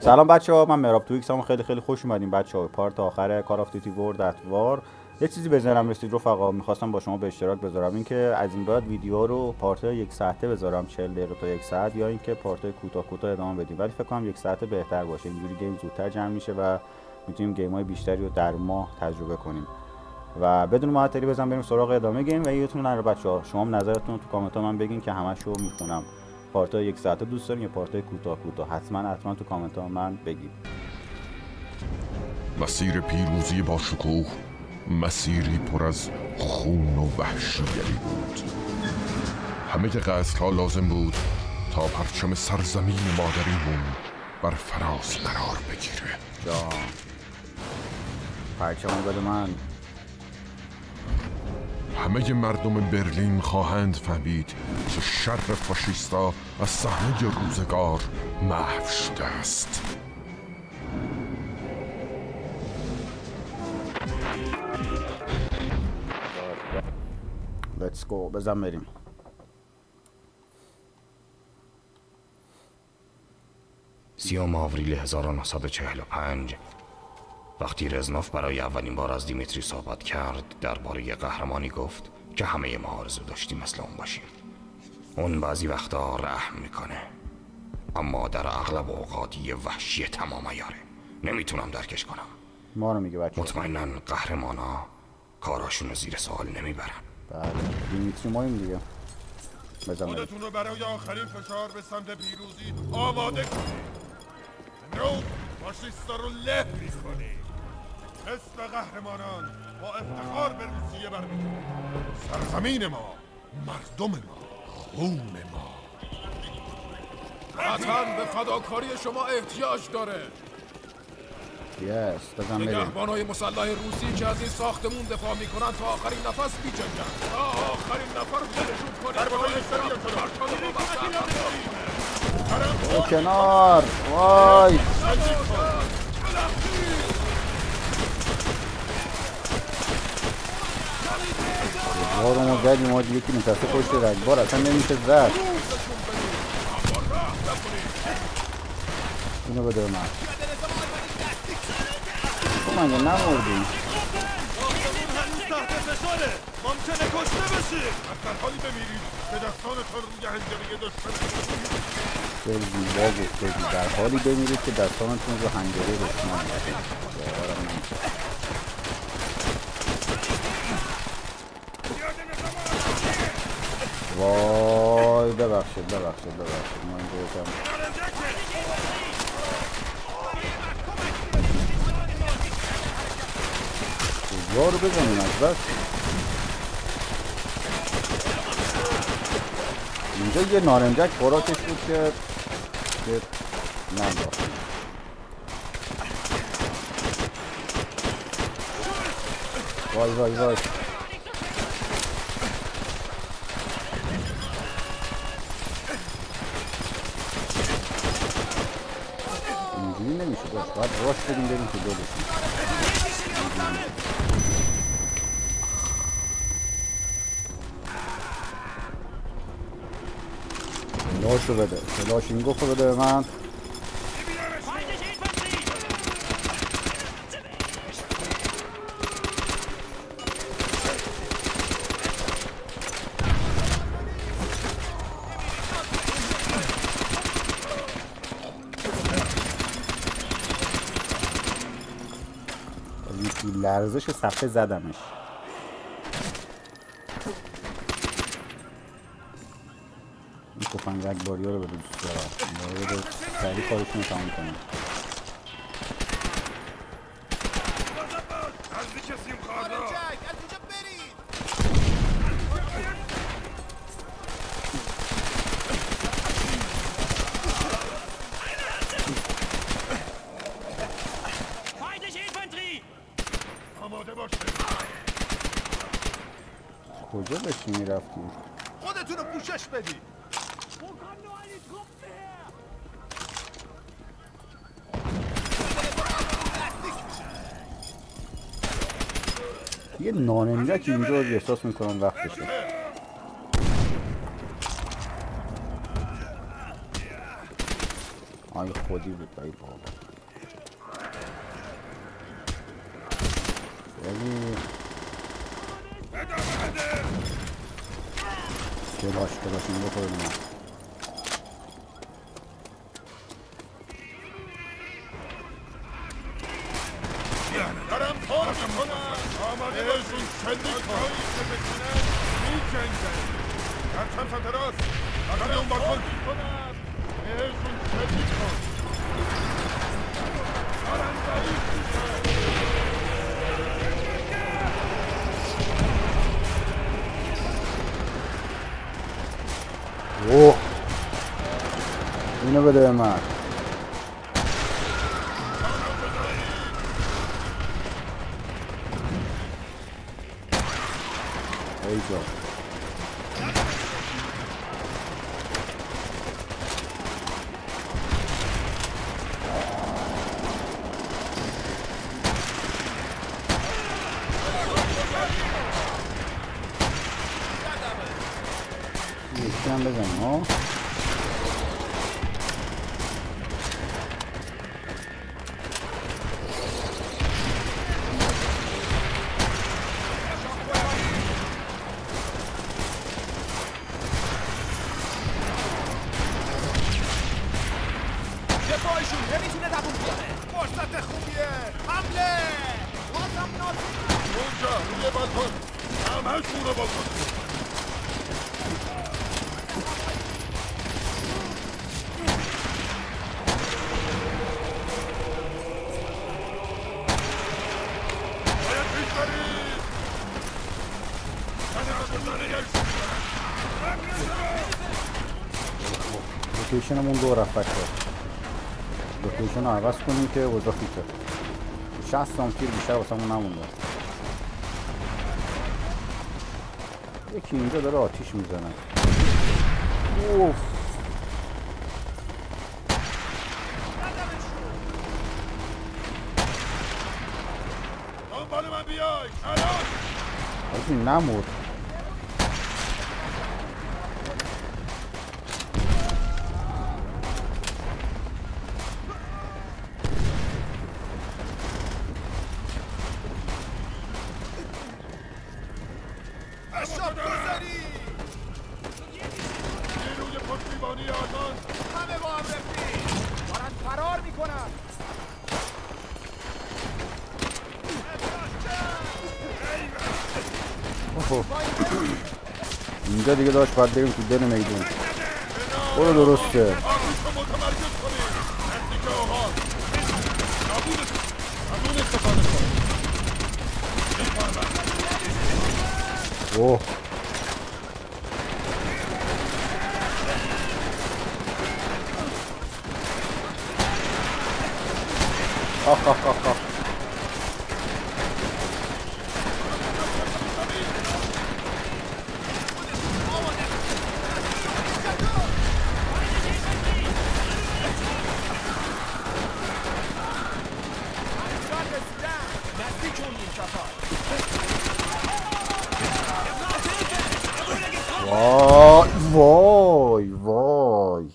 سلام بچه‌ها، من مهراب تویکس هم. خیلی خوش اومدین بچه‌ها. پارت آخر کال آف دیوتی ورلد ات وار. یه چیزی به ذهنم رسید رفقا، می‌خواستم با شما به اشتراک بذارم اینکه از این بعد ویدیو رو پارت 1 ساعته بذارم، 40 دقیقه تا 1 ساعت، یا اینکه پارت کوتاه ادامه بدیم. ولی فکر کنم 1 ساعت بهتر باشه، اینجوری گیم زودتر جمع میشه و میتونیم گیم‌های بیشتری رو در ماه تجربه کنیم. و بدون معطلی بزنم بریم سراغ ادامه گیم. و یادتون نره بچه‌ها، شما هم نظرتون رو تو کامنت‌ها من بگین که همه‌شو میخونم. پارت 1 ساعته دوست دارین یا پارت کوتاه؟ حتما تو کامنت‌ها من بگید. مسیر پیروزی با شکوه مسیری پر از خون و وحشیگری بود. همه قصدها لازم بود تا پرچم سرزمین مادریمون بر فراز قرار بگیره. پرچمو بده من. همه مردم برلین خواهند فهمید که شر فاشیستا از صحنه روزگار محو شده است. Let's go. بزن بریم. سیوم آوریل 1945 وقتی رزنوف برای اولین بار از دیمیتری صحبت کرد درباره قهرمانی گفت که همه ما آرزو داشتیم مثل اون باشیم. اون بعضی وقتا رحم میکنه، اما در اغلب اوقات یه وحشی تمام عیاره. نمیتونم درکش کنم. ما رو میگه بچه. مطمئناً قهرمانا کاراشون رو زیر سوال نمیبرن. بله دیمیتری مایم دیگه. خودتون رو برای آخرین فشار به سمت پیروزی آماده کنید. امروز فاشیستا رو له میکنید. مثل قهرمانان با افتخار به روسیه برمیگردیم. سرزمین ما، مردم ما، خون ما. وطن به فداکاری شما احتیاج داره. بزن بریم. نگهبانای مسلح روسی که از این ساختمون دفاع میکنن تا آخرین نفس میجنگن. تا آخرین نفر دلشون کنه. کنار. وای بارمو زدیم ما دیگه که نتاسه پشت رگبار اصلا نمیشه زد. اینو بده من. من یه نموردیم. ممکنه کشته بشید. در حالی بمیرید که دستانتان روی هنجره دشمن خیلی زیبا گفته در حالی بمیرید که دستانتون رو هنجره دشمن باشید. وای ببخشید ما این دوستم کجا رو بزنیم از بس. اینجا یه نارنجک خوراکش بود که ننداخت. وای اینجوری نمیشه باید راش بدیم بریم که دلشیم. فلاشو بده. فلاش این گفت بده به من. لرزش صفحه زدمش. این تفنگ رگباری ها رو بده دوست دارم. بده سریع کارشون رو تمام کنیم. کجا داشتی میرفتی؟ خودتون رو پوشش بدید. یه ناننجک اینجا احساس میکنم وقتشه. این خودی بود ای بابا. کلاش این بخوره من. دارم کار میکنم. آماده باشون شلیک کن. میجنگن. هرچند سمت راست. دارم اون باکن میکنم. بهشون شلیک کن. دارم ضعیف میشن. اوه اینو بده به من. ای جا یکی هم بزنیم ها. دفاعشون نمیتونه دووم کنه. فرصت خوبیه. حمله. بازم نازی. اونجا روی بالکن. همه‌شون رو بکن. باید پیش برید. لوکیشنمون دو رفت بچه. لوکیشن رو عوض کنیم که اوضاع فیته. 60 تیر بیشتر واسه همون نمونده. یکی اینجا داره آتیش میزنه. اوف دنبال من بیای. الان حالی نمورد. اشرف گذاری. نیروی پشتیبانی آلمان همه با هم رفتیم. دارن فرار میکنن. اینجا دیگه داشت باید بریم تو دل میدون. برو درسته. آتیش رو متمرکز کنید. نزدیک آقا نابودش از اون استفاده کن. اوه آخ آخ آخ آخ. وای وای وای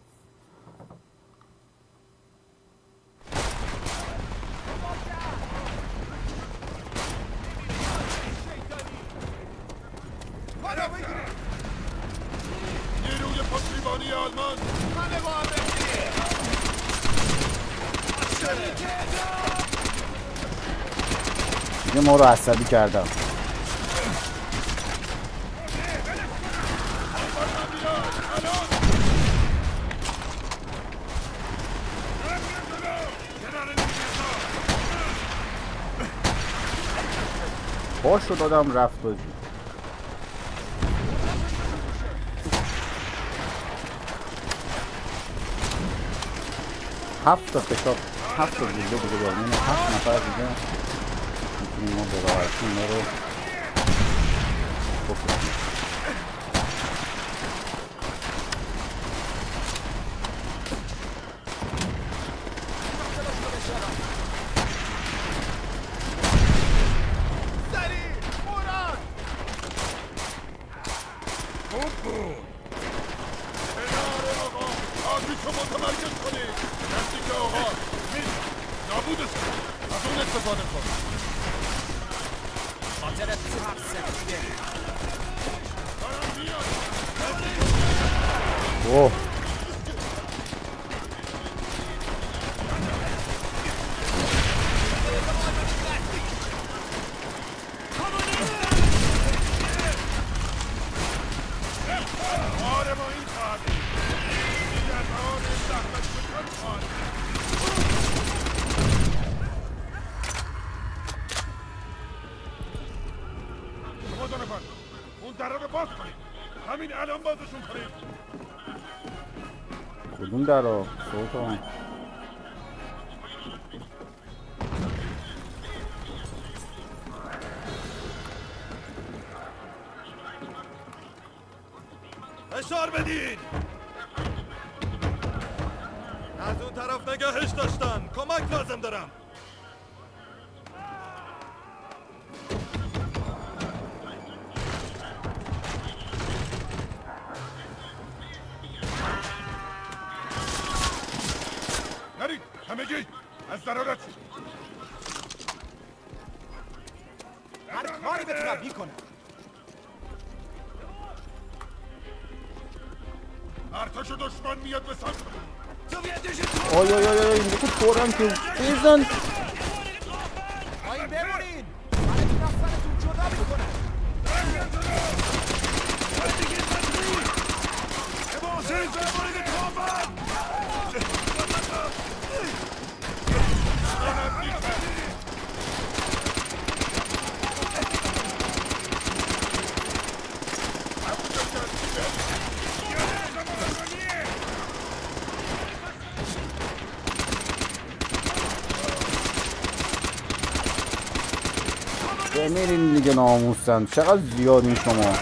نیروی پشتیبانی آلمان همه با هم رفتیم. دیگه ما رو عصبی کردم. باش رو دادم رفت بازی. هفت تا فشار 7 تا دیگه داریم. یعنی 7 نفر دیگه میتونیم ما به راحتی اینا رو بکنیم. کنار آقا آتیش رو متمرکز کنید. نابودش از اون استفاده کن. خاطر ترس اوه آره ما این خواهد دیگر آن زحمت بکن خواهد. شما دو نفر اون در رو باز کنید. همین الان بازشون کنید. کدوم در رو؟ صوت فشار بدین. از اون طرف نگهش داشتن. کمک لازم دارم. نرید همگی از درارت شد. هر کاری بتونم میکنم. ارتش دشمن میاد به سمت آی آی آی آی اینجا که طورم که بزن پایین بمونین. براتون رفتنتون جدا میکنم. بمیرین دیگه ناموسن. چقدر زیادین شما.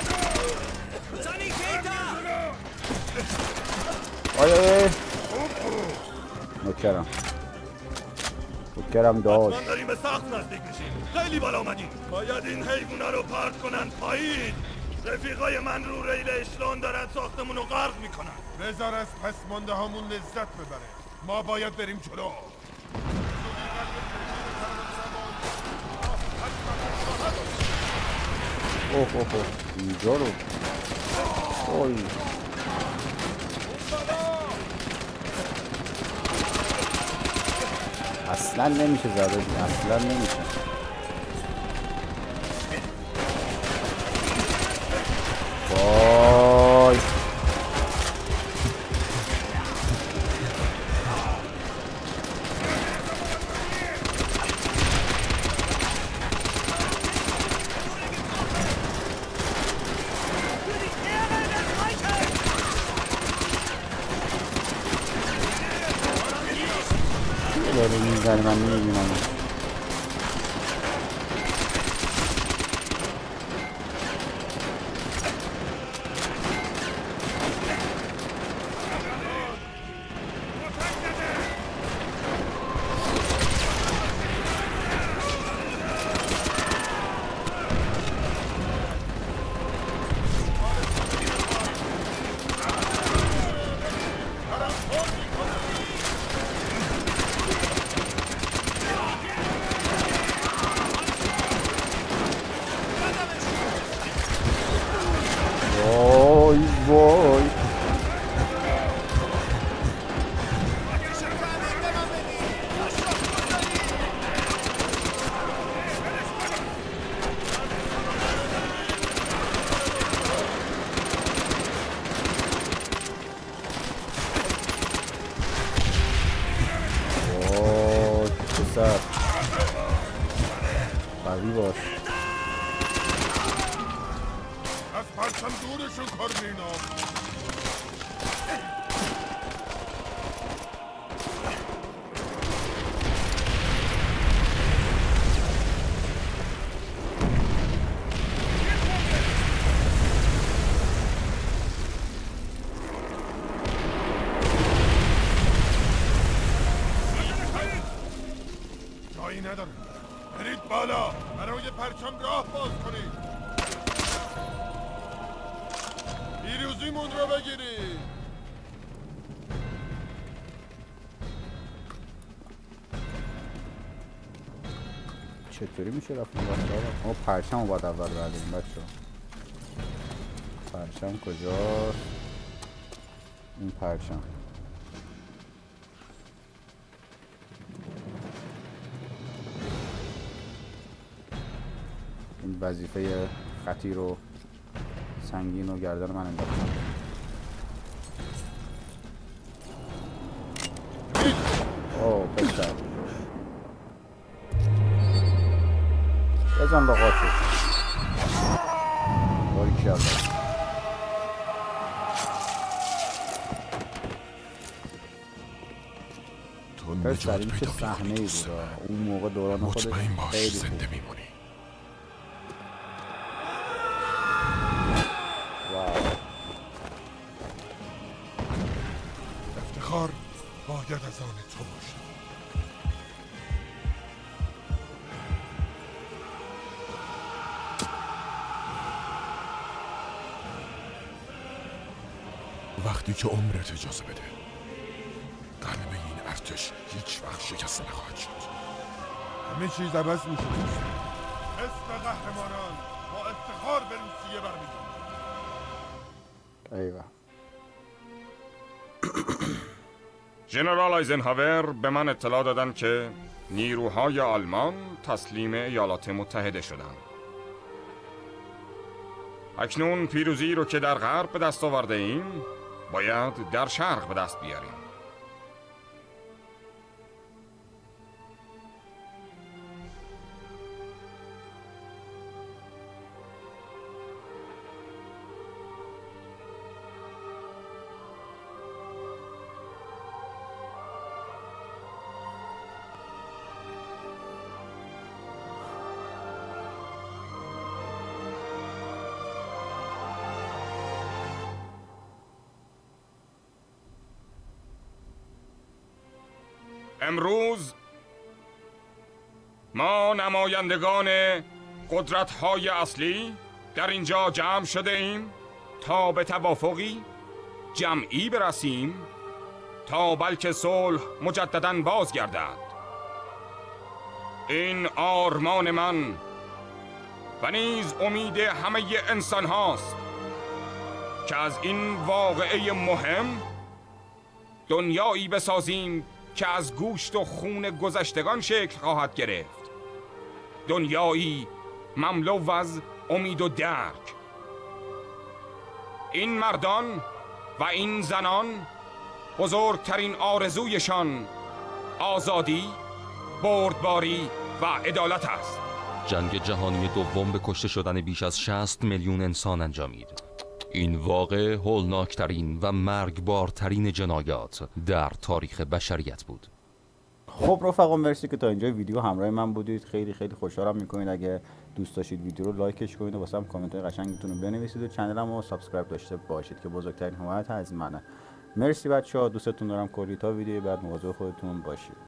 آی آی نکرم داشت. حتما داریم به سقف نزدیک میشیم. خیلی بالا اومدیم. باید این حیوونا رو پرت کنن پایین. رفیقای من رو ریل اشلون دارن ساختمون رو غرق میکنن. بذار از پس مانده هامون لذت ببره. ما باید بریم جلو. اوه اوه اوه اینجا رو اوی اصلا نمیشه زده. اصلا نمیشه. وای داره میزنه من نمیبینم. وای پسر قوی باش. از پرچم دورشون کار اینا. جایی نداره. برید بالا. برای پرچم راه باز کنید. پیروزیمون رو بگیرید. چطوری میشه رفت اون واسه ما پرچم رو باید اول برداریم بچه. پرچم کجاست؟ این پرچم این وظیفه خطیر و سنگین و گردن من انداختم. اوه پسر بزن لغا شد باری کرده. پسر این چه صحنه ای بود اون موقع دوران خودش خیلی زنده میمونی. افتخار باید از آن تو باشد. وقتی که عمرت اجازه بده قلب این ارتش هیچ وقت شکسته نخواهد شد. همه چیز عوض میشه دوست. اسم قهرمانان با افتخار به روسیه برمیگردد. ایوه. ژنرال آیزنهاور به من اطلاع دادن که نیروهای آلمان تسلیم ایالات متحده شدند. اکنون پیروزی رو که در غرب به دست آورده ایم باید در شرق به دست بیاریم. امروز ما نمایندگان قدرت‌های اصلی در اینجا جمع شده ایم تا به توافقی جمعی برسیم تا بلکه صلح مجدداً بازگردد. این آرمان من و نیز امید همه انسان هاست که از این واقعه مهم دنیایی بسازیم که از گوشت و خون گذشتگان شکل خواهد گرفت. دنیایی مملو از امید و درک. این مردان و این زنان بزرگترین آرزویشان آزادی، بردباری و عدالت است. جنگ جهانی دوم به کشته شدن بیش از 60 میلیون انسان انجامید. این واقع هولناکترین و مرگبارترین جنایات در تاریخ بشریت بود. خب رفقا مرسی که تا اینجا ویدیو همراه من بودید. خیلی خیلی خوشحالم میکنید. اگه دوست داشتید ویدیو رو لایکش کنید و واسم کامنت های قشنگتون رو بنویسید و کانالمو سابسکرایب داشته باشید که بزرگترین حمایت از منه. مرسی بچه‌ها، دوستتون دارم. کلی تا ویدیو بعد مواظب خودتون باشید.